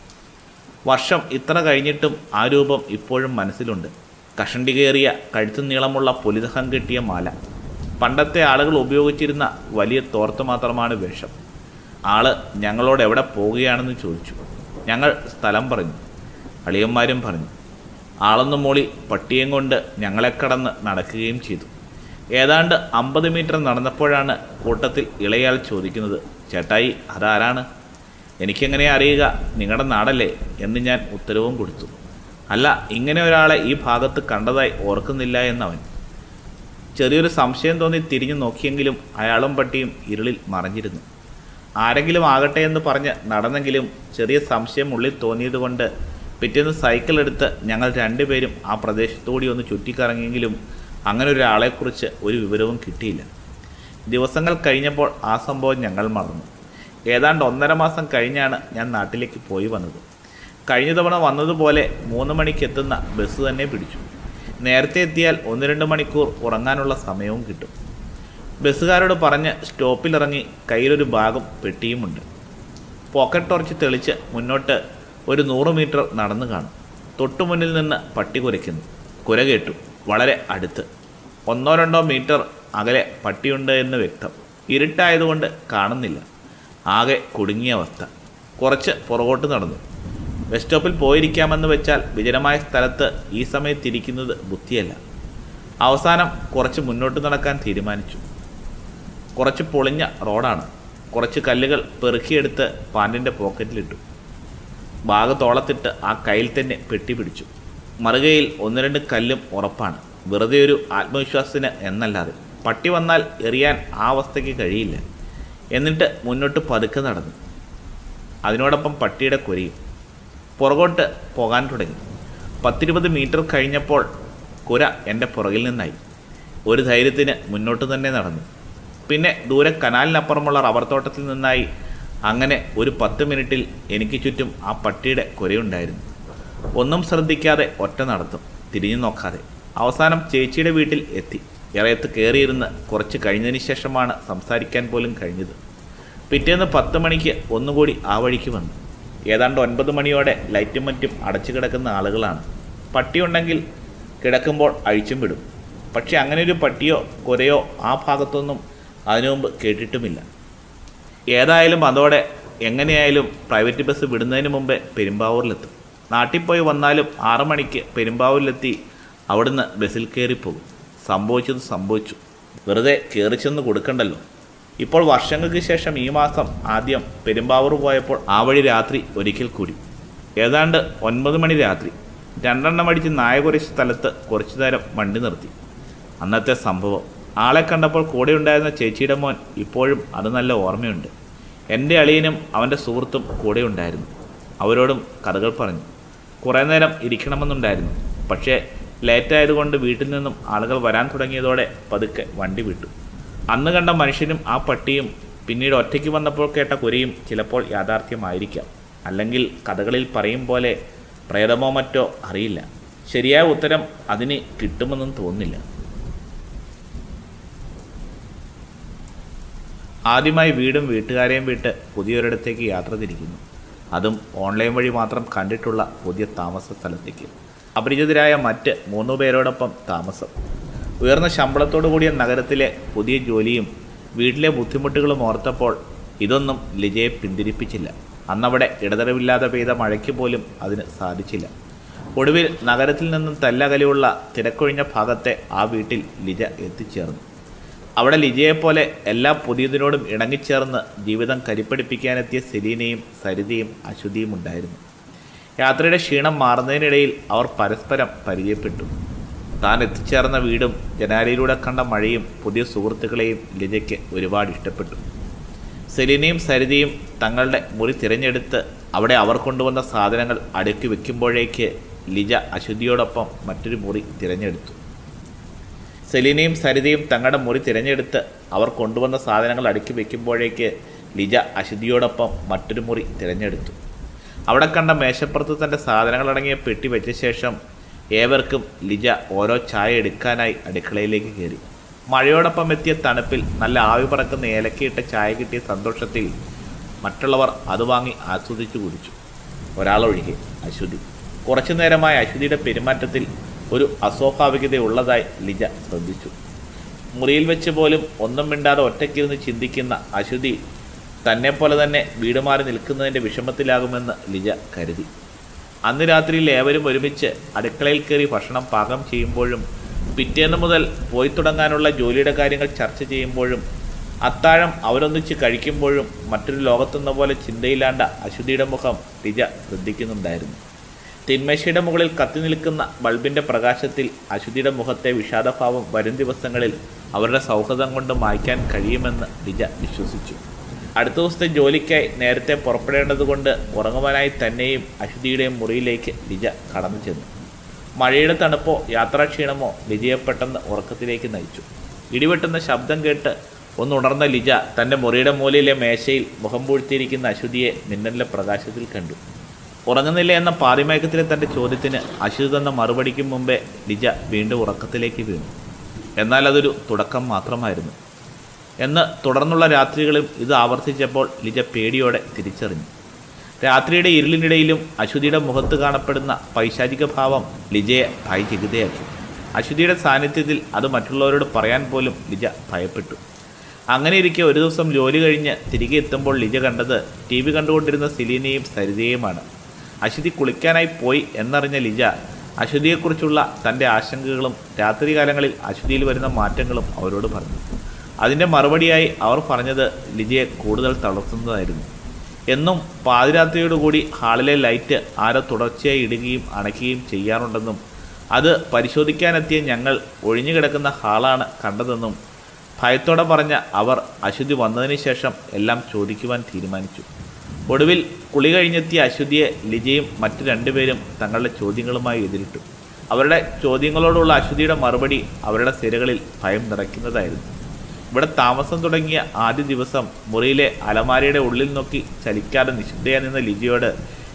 വർഷം ഇത്ര കഴിഞ്ഞിട്ടും ആ രൂപം ഇപ്പോഴും മനസ്സിലുണ്ട്. കഷണ്ടി കയറിയ കഴുത്തു നീളമുള്ള പുലിതഹം കെട്ടിയ മാല. പണ്ടത്തെ ആളുകൾ ഉപയോഗിച്ചിരുന്ന വലിയ തോർത്ത് മാത്രമാണ് വേഷം. ആള് ഞങ്ങളോട് എവിടെ പോവുകയാണെന്ന് ചോദിച്ചു. ഞങ്ങൾ സ്ഥലം പറഞ്ഞു. അളിയന്മാരും പറഞ്ഞു. ആളൊന്ന് മൂളി പട്ടിയും കൊണ്ട് ഞങ്ങളെ കടന്ന് നടക്കുകയും ചെയ്തു. ഏതാണ്ട് 50 മീറ്റർ നടന്നപ്പോഴാണ് കൂട്ടത്തിൽ ഇളയാൾ ചോദിക്കുന്നത്, ചേട്ടായി അതാരാണ്? എനിക്കെങ്ങനെ അറിയുക, നിങ്ങളുടെ നാടല്ലേ എന്ന് ഞാൻ ഉത്തരവും കൊടുത്തു. അല്ല, ഇങ്ങനെ ഒരാളെ ഈ ഭാഗത്ത് കണ്ടതായി ഓർക്കുന്നില്ല എന്നവൻ. ചെറിയൊരു സംശയം തോന്നി തിരിഞ്ഞു നോക്കിയെങ്കിലും അയാളും പട്ടിയും ഇരുളിൽ മറഞ്ഞിരുന്നു. ആരെങ്കിലും ആകട്ടെ എന്ന് പറഞ്ഞ് നടന്നെങ്കിലും ചെറിയ സംശയം ഉള്ളിൽ തോന്നിയതുകൊണ്ട് പിറ്റേന്ന് സൈക്കിൾ എടുത്ത് ഞങ്ങൾ 2 പേരും ആ പ്രദേശത്തുകൂടി ഒന്ന് ചുറ്റിക്കറങ്ങിയെങ്കിലും അങ്ങനെ ഒരാളെക്കുറിച്ച് ഒരു വിവരവും കിട്ടിയില്ല. ദിവസങ്ങൾ കഴിഞ്ഞപ്പോൾ ആ സംഭവം ഞങ്ങൾ മറന്നു. ഏതാണ്ട് 1.5 മാസം കഴിഞ്ഞാണ് ഞാൻ നാട്ടിലേക്ക് പോയി വന്നത്. കഴിഞ്ഞ തവണ വന്നതുപോലെ 3 മണിക്ക് എത്തുന്ന ബസ് തന്നെ പിടിച്ചു. നേരത്തെ എത്തിയാൽ 1-2 മണിക്കൂർ ഉറങ്ങാനുള്ള സമയവും കിട്ടും. ബസ്സുകാരോട് പറഞ്ഞ് സ്റ്റോപ്പിലിറങ്ങി കയ്യിലൊരു ബാഗും പെട്ടിയുമുണ്ട്. പോക്കറ്റ് ടോർച്ച് തെളിച്ച് മുന്നോട്ട് ഒരു 100 മീറ്റർ നടന്നു കാണും. തൊട്ടു മുന്നിൽ നിന്ന് പട്ടി കുരയ്ക്കുന്നു. കുര കേട്ടു. വളരെ അടുത്ത് 1-2 മീറ്റർ അകലെ പട്ടിയുണ്ട് എന്ന് വ്യക്തം. ഇരുട്ടായതുകൊണ്ട് കാണുന്നില്ല. ആകെ കുടുങ്ങിയ അവസ്ഥ. കുറച്ച് പുറകോട്ട് നടന്നു. ബസ് സ്റ്റോപ്പിൽ പോയിരിക്കാമെന്ന് വെച്ചാൽ വിജനമായ സ്ഥലത്ത് ഈ സമയത്തിരിക്കുന്നത് ബുദ്ധിയല്ല. അവസാനം കുറച്ച് മുന്നോട്ട് നടക്കാൻ തീരുമാനിച്ചു. കുറച്ച് പൊളിഞ്ഞ റോഡാണ്. കുറച്ച് കല്ലുകൾ പെറുക്കിയെടുത്ത് പാൻറ്റിൻ്റെ പോക്കറ്റിലിട്ടു. ബാഗ് തോളത്തിട്ട് ആ കയ്യിൽ തന്നെ പെട്ടി പിടിച്ചു. മറുകയിൽ 1-2 കല്ലും ഉറപ്പാണ്. വെറുതെ ഒരു ആത്മവിശ്വാസത്തിന് എന്നല്ലാതെ. പട്ടി വന്നാൽ എറിയാൻ ആ അവസ്ഥയ്ക്ക് കഴിയില്ല. എന്നിട്ട് മുന്നോട്ട് പതുക്കെ നടന്നു. അതിനോടൊപ്പം പട്ടിയുടെ കുരയും. പുറകോട്ട് പോകാൻ തുടങ്ങി. 10-20 മീറ്റർ കഴിഞ്ഞപ്പോൾ കുര എൻ്റെ പുറകിൽ നിന്നായി. ഒരു ധൈര്യത്തിന് മുന്നോട്ട് തന്നെ നടന്നു. പിന്നെ ദൂരെ കനാലിനപ്പുറമുള്ള റബ്ബർ തോട്ടത്തിൽ നിന്നായി. അങ്ങനെ ഒരു 10 മിനിറ്റിൽ എനിക്ക് ചുറ്റും ആ പട്ടിയുടെ കുരയുണ്ടായിരുന്നു. ഒന്നും ശ്രദ്ധിക്കാതെ ഒറ്റ നടത്തും, തിരിഞ്ഞു നോക്കാതെ. അവസാനം ചേച്ചിയുടെ വീട്ടിൽ എത്തി. ഇറയത്ത് കയറിയിരുന്ന് കുറച്ച് കഴിഞ്ഞതിന് ശേഷമാണ് സംസാരിക്കാൻ പോലും കഴിഞ്ഞത്. പിറ്റേന്ന് 10 മണിക്ക് ഒന്നുകൂടി ആ വഴിക്ക് വന്നു. ഏതാണ്ട് 9 മണിയോടെ ലൈറ്റും മറ്റും അടച്ചു കിടക്കുന്ന ആളുകളാണ്. പട്ടിയുണ്ടെങ്കിൽ കിടക്കുമ്പോൾ അഴിച്ചും വിടും. പക്ഷെ അങ്ങനെ ഒരു പട്ടിയോ കുരയോ ആ ഭാഗത്തൊന്നും അതിനു മുമ്പ് കേട്ടിട്ടുമില്ല. ഏതായാലും അതോടെ എങ്ങനെയായാലും പ്രൈവറ്റ് ബസ് വിടുന്നതിന് മുമ്പേ പെരുമ്പാവൂരിലെത്തും. നാട്ടിൽ പോയി വന്നാലും 6 മണിക്ക് പെരുമ്പാവൂരിലെത്തി അവിടുന്ന് ബസ്സിൽ കയറിപ്പോകും. സംഭവിച്ചത് സംഭവിച്ചു, വെറുതെ കയറിച്ചെന്ന് കൊടുക്കണ്ടല്ലോ. ഇപ്പോൾ വർഷങ്ങൾക്ക് ശേഷം ഈ മാസം ആദ്യം പെരുമ്പാവൂർ പോയപ്പോൾ ആ വഴി രാത്രി ഒരിക്കൽ കൂടി. ഏതാണ്ട് 9 മണി രാത്രി. 2 എണ്ണം അടിച്ച് നായ കുരച്ച സ്ഥലത്ത് കുറച്ചു നേരം വണ്ടി നിർത്തി. അന്നത്തെ സംഭവം ആളെ കണ്ടപ്പോൾ കൂടെ ഉണ്ടായിരുന്ന ചേച്ചിയുടെ മോൻ ഇപ്പോഴും അത് നല്ല ഓർമ്മയുണ്ട്. എൻ്റെ അളിയനും അവൻ്റെ സുഹൃത്തും കൂടെ ഉണ്ടായിരുന്നു. അവരോടും കഥകൾ പറഞ്ഞു. കുറേ നേരം ഇരിക്കണമെന്നുണ്ടായിരുന്നു. പക്ഷേ ലേറ്റായതുകൊണ്ട് വീട്ടിൽ നിന്നും ആളുകൾ വരാൻ തുടങ്ങിയതോടെ പതുക്കെ വണ്ടി വിട്ടു. അന്ന് കണ്ട മനുഷ്യനും ആ പട്ടിയും പിന്നീട് ഒറ്റയ്ക്ക് വന്നപ്പോൾ കേട്ട കുരയും ചിലപ്പോൾ യാഥാർത്ഥ്യമായിരിക്കാം. അല്ലെങ്കിൽ കഥകളിൽ പറയും പോലെ പ്രേതമോ മറ്റോ, അറിയില്ല. ശരിയായ ഉത്തരം അതിന് കിട്ടുമെന്നും തോന്നുന്നില്ല. ആദ്യമായി വീടും വീട്ടുകാരെയും വിട്ട് പുതിയൊരിടത്തേക്ക് യാത്ര തിരിക്കുന്നു. അതും ഓൺലൈൻ വഴി മാത്രം കണ്ടിട്ടുള്ള പുതിയ താമസ സ്ഥലത്തേക്ക്. അപരിചിതരായ മറ്റ് 3 പേരോടൊപ്പം താമസം. ഉയർന്ന ശമ്പളത്തോടു കൂടിയ നഗരത്തിലെ പുതിയ ജോലിയും വീട്ടിലെ ബുദ്ധിമുട്ടുകളും ഓർത്തപ്പോൾ ഇതൊന്നും ലിജയെ പിന്തിരിപ്പിച്ചില്ല. അന്നവിടെ ഇടതടവില്ലാതെ പെയ്ത മഴയ്ക്ക് പോലും അതിന് സാധിച്ചില്ല. ഒടുവിൽ നഗരത്തിൽ നിന്നും തല്ലകലിയുള്ള തിരക്കൊഴിഞ്ഞ ഭാഗത്തെ ആ വീട്ടിൽ ലിജ എത്തിച്ചേർന്നു. അവിടെ ലിജയെപ്പോലെ എല്ലാ പുതിയതിനോടും ഇണങ്ങിച്ചേർന്ന് ജീവിതം കരിപ്പടിപ്പിക്കാനെത്തിയ സെലീനയും സരിതയും അശ്വതിയും ഉണ്ടായിരുന്നു. യാത്രയുടെ ക്ഷീണം മാറുന്നതിനിടയിൽ അവർ പരസ്പരം പരിചയപ്പെട്ടു. താൻ എത്തിച്ചേർന്ന വീടും ജനാലയിലൂടെ കണ്ട മഴയും പുതിയ സുഹൃത്തുക്കളെയും ലിജയ്ക്ക് ഒരുപാട് ഇഷ്ടപ്പെട്ടു. സെലീനയും സരിതയും തങ്ങളുടെ മുറി തിരഞ്ഞെടുത്ത് അവിടെ അവർ കൊണ്ടുവന്ന സാധനങ്ങൾ അടുക്കി വെക്കുമ്പോഴേക്ക് ലിജ അശ്വതിയോടൊപ്പം മറ്റൊരു മുറി തിരഞ്ഞെടുത്തു. സെലീനയും സരിതയും തങ്ങളുടെ മുറി തിരഞ്ഞെടുത്ത് അവർ കൊണ്ടുവന്ന സാധനങ്ങൾ അടുക്കി വെക്കുമ്പോഴേക്ക് ലിജ അശ്വതിയോടൊപ്പം മറ്റൊരു മുറി തിരഞ്ഞെടുത്തു. അവിടെ കണ്ട മേശപ്പുറത്ത് തൻ്റെ സാധനങ്ങളടങ്ങിയ പെട്ടി വെച്ച ശേഷം ഏവർക്കും ലിജ ഓരോ ചായ എടുക്കാനായി അടുക്കളയിലേക്ക് കയറി. മഴയോടൊപ്പം എത്തിയ തണുപ്പിൽ നല്ല ആവി പറക്കുന്ന ഏലക്കയിട്ട ചായ കിട്ടിയ സന്തോഷത്തിൽ മറ്റുള്ളവർ അത് വാങ്ങി ആസ്വദിച്ചു കുടിച്ചു. ഒരാളൊഴികെ അശ്വതി. കുറച്ചു നേരമായി അശ്വതിയുടെ പെരുമാറ്റത്തിൽ ഒരു അസ്വാഭാവികതയുള്ളതായി ലിജ ശ്രദ്ധിച്ചു. മുറിയിൽ വെച്ച് പോലും ഒന്നും മിണ്ടാതെ ഒറ്റയ്ക്കിരുന്ന് ചിന്തിക്കുന്ന അശ്വതി തന്നെപ്പോലെ തന്നെ വീട് മാറി നിൽക്കുന്നതിൻ്റെ വിഷമത്തിലാകുമെന്ന് ലിജ കരുതി. അന്ന് രാത്രിയിൽ ഏവരും ഒരുമിച്ച് അടുക്കളയിൽ കയറി ഭക്ഷണം പാകം ചെയ്യുമ്പോഴും പിറ്റേന്ന് മുതൽ പോയി തുടങ്ങാനുള്ള ജോലിയുടെ കാര്യങ്ങൾ ചർച്ച ചെയ്യുമ്പോഴും അത്താഴം അവരൊന്നിച്ച് കഴിക്കുമ്പോഴും മറ്റൊരു ലോകത്തെന്ന പോലെ ചിന്തയില്ലാണ്ട അശ്വതിയുടെ മുഖം ലിജ ശ്രദ്ധിക്കുന്നുണ്ടായിരുന്നു. തിന്മേശയുടെ മുകളിൽ കത്തി നിൽക്കുന്ന ബൾബിൻ്റെ പ്രകാശത്തിൽ അശ്വതിയുടെ മുഖത്തെ വിഷാദഭാവം വരും ദിവസങ്ങളിൽ അവരുടെ സൗഹൃദം കൊണ്ട് മായ്ക്കാൻ കഴിയുമെന്ന് ലിജ വിശ്വസിച്ചു. അടുത്ത ദിവസത്തെ ജോലിക്കായി നേരത്തെ പുറപ്പെടേണ്ടതുകൊണ്ട് ഉറങ്ങുവാനായി തന്നെയും അശ്വതിയുടെയും മുറിയിലേക്ക് ലിജ കടന്നു ചെന്നു. മഴയുടെ തണുപ്പോ യാത്രാക്ഷീണമോ ലിജയെ പെട്ടെന്ന് ഉറക്കത്തിലേക്ക് നയിച്ചു. ഇടിവെട്ടുന്ന ശബ്ദം കേട്ട് ഒന്നുണർന്ന ലിജ തൻ്റെ മുറിയുടെ മൂലയിലെ മേശയിൽ മുഖം പൂഴ്ത്തിയിരിക്കുന്ന അശ്വതിയെ മിന്നലിലെ പ്രകാശത്തിൽ കണ്ടു. ഉറങ്ങുന്നില്ല എന്ന പാതിമയക്കത്തിലെ തൻ്റെ ചോദ്യത്തിന് അശ്വതി തന്ന മറുപടിക്കും മുമ്പേ ലിജ വീണ്ടും ഉറക്കത്തിലേക്ക് വീണു. എന്നാൽ അതൊരു തുടക്കം മാത്രമായിരുന്നു. എന്ന് തുടർന്നുള്ള രാത്രികളിൽ ഇത് ആവർത്തിച്ചപ്പോൾ ലിജ പേടിയോടെ തിരിച്ചറിഞ്ഞു. രാത്രിയുടെ ഇരുളിനിടയിലും അശ്വതിയുടെ മുഖത്ത് കാണപ്പെടുന്ന പൈശാചിക ഭാവം ലിജയെ ഭയചകിതയാക്കി. അശ്വതിയുടെ സാന്നിധ്യത്തിൽ അത് മറ്റുള്ളവരോട് പറയാൻ പോലും ലിജ ഭയപ്പെട്ടു. അങ്ങനെയിരിക്കെ ഒരു ദിവസം ജോലി കഴിഞ്ഞ് തിരികെ എത്തുമ്പോൾ ലിജ കണ്ടത് TV കണ്ടുകൊണ്ടിരുന്ന സെലീനയും സരിതയുമാണ്. അശ്വതി കുളിക്കാനായി പോയി എന്നറിഞ്ഞ ലിജ അശ്വതിയെക്കുറിച്ചുള്ള തൻ്റെ ആശങ്കകളും രാത്രികാലങ്ങളിൽ അശ്വതിയിൽ വരുന്ന മാറ്റങ്ങളും അവരോട് പറഞ്ഞു. അതിൻ്റെ മറുപടിയായി അവർ പറഞ്ഞത് ലിജയെ കൂടുതൽ തളർത്തുന്നതായിരുന്നു. എന്നും പാതിരാത്രിയോടുകൂടി ഹാളിലെ ലൈറ്റ് ആരോ തുടർച്ചയായി ഇടുകയും അണയ്ക്കുകയും ചെയ്യാറുണ്ടെന്നും അത് പരിശോധിക്കാനെത്തിയ ഞങ്ങൾ ഒഴിഞ്ഞു കിടക്കുന്ന ഹാളാണ് കണ്ടതെന്നും ഭയത്തോടെ പറഞ്ഞ അവർ അശ്വതി വന്നതിന് ശേഷം എല്ലാം ചോദിക്കുവാൻ തീരുമാനിച്ചു. ഒടുവിൽ കുളി കഴിഞ്ഞെത്തിയ അശ്വതിയെ ലിജയും മറ്റു 2 പേരും തങ്ങളുടെ ചോദ്യങ്ങളുമായി എതിരിട്ടു. അവരുടെ ചോദ്യങ്ങളോടുള്ള അശ്വതിയുടെ മറുപടി അവരുടെ സിരകളിൽ ഭയം നിറയ്ക്കുന്നതായിരുന്നു. ഇവിടെ താമസം തുടങ്ങിയ ആദ്യ ദിവസം മുറിയിലെ അലമാരയുടെ ഉള്ളിൽ നോക്കി ചലിക്കാതെ നിശബ്ദയായി നിന്ന ലിജയോട്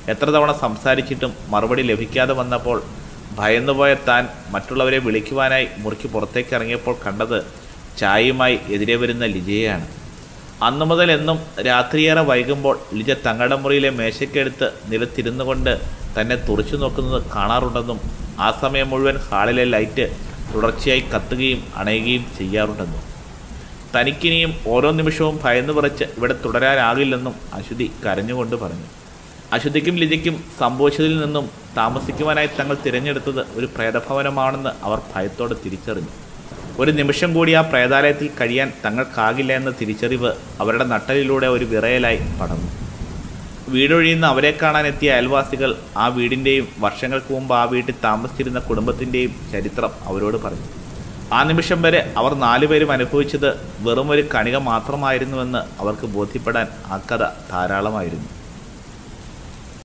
എത്ര തവണ സംസാരിച്ചിട്ടും മറുപടി ലഭിക്കാതെ വന്നപ്പോൾ ഭയന്നുപോയ താൻ മറ്റുള്ളവരെ വിളിക്കുവാനായി മുറിക്ക് പുറത്തേക്ക് ഇറങ്ങിയപ്പോൾ കണ്ടത് ചായയുമായി എതിരെ വരുന്ന ലിജയെയാണ്. അന്നു മുതൽ എന്നും രാത്രിയേറെ വൈകുമ്പോൾ ലിജ തങ്ങളുടെ മുറിയിലെ മേശയ്ക്കെടുത്ത് നിലത്തിരുന്നു കൊണ്ട് തന്നെ തുറച്ചു നോക്കുന്നത് കാണാറുണ്ടെന്നും ആ സമയം മുഴുവൻ ഹാളിലെ ലൈറ്റ് തുടർച്ചയായി കത്തുകയും അണയുകയും ചെയ്യാറുണ്ടെന്നും തനിക്കിനിയും ഓരോ നിമിഷവും ഭയന്നു വിറച്ച് ഇവിടെ തുടരാനാകില്ലെന്നും അശ്വതി കരഞ്ഞുകൊണ്ട് പറഞ്ഞു. അശ്വതിക്കും ലിജയ്ക്കും സംഭവിച്ചതിൽ നിന്നും താമസിക്കുവാനായി തങ്ങൾ തിരഞ്ഞെടുത്തത് ഒരു പ്രേതഭവനമാണെന്ന് അവർ ഭയത്തോടെ തിരിച്ചറിഞ്ഞു. ഒരു നിമിഷം കൂടി ആ പ്രേതാലയത്തിൽ കഴിയാൻ തങ്ങൾക്കാകില്ല എന്ന തിരിച്ചറിവ് അവരുടെ നട്ടലിലൂടെ ഒരു വിറയലായി പടർന്നു. വീടൊഴിയുന്ന അവരെ കാണാനെത്തിയ അയൽവാസികൾ ആ വീടിൻ്റെയും വർഷങ്ങൾക്ക് മുമ്പ് ആ വീട്ടിൽ താമസിച്ചിരുന്ന കുടുംബത്തിൻ്റെയും ചരിത്രം അവരോട് പറഞ്ഞു. ആ നിമിഷം വരെ അവർ 4 പേരും അനുഭവിച്ചത് വെറും ഒരു കണിക മാത്രമായിരുന്നുവെന്ന് അവർക്ക് ബോധ്യപ്പെടാൻ ആ കഥ ധാരാളമായിരുന്നു.